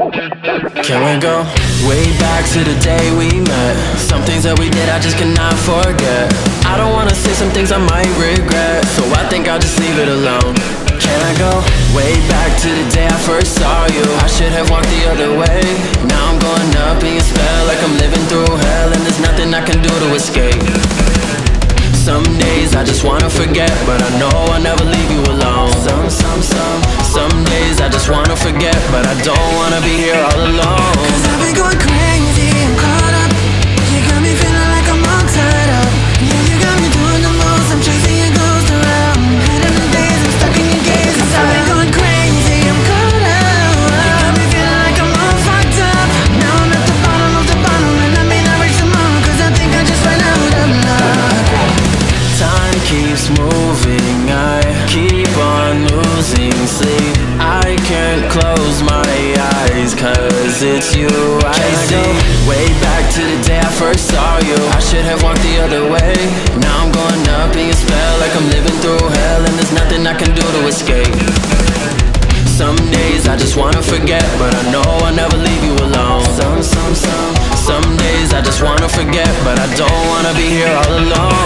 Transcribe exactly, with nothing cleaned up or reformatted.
Can we go way back to the day we met? Some things that we did I just cannot forget. I don't wanna say some things I might regret, so I think I'll just leave it alone. Can I go way back to the day I first saw you? I should have walked the other way. Now I'm going up in your spell like I'm living through hell, and there's nothing I can do to escape. Some days I just wanna forget, but I know I'll never leave you alone. Some, some, some, some days I just wanna forget, but I don't wanna be here all alone. Cause I've been going crazy, I'm caught up. You got me feeling like I'm all tied up. Yeah, you got me doing the most, I'm chasing your ghost around. Head in the days, I'm stuck in your gaze. Cause I've been going crazy, I'm caught up. You got me feeling like I'm all fucked up. Now I'm at the bottom of the bottom, and I may not reach tomorrow, cause I think I just ran out of love. Time keeps moving, I keep on losing sleep. I can't close my eyes, cause it's you I see. Way back to the day I first saw you. I should have walked the other way. Now I'm going up in your spell like I'm living through hell, and there's nothing I can do to escape. Some days I just wanna forget, but I know I'll never leave you alone. Some, some, some, some days I just wanna forget, but I don't wanna be here all alone.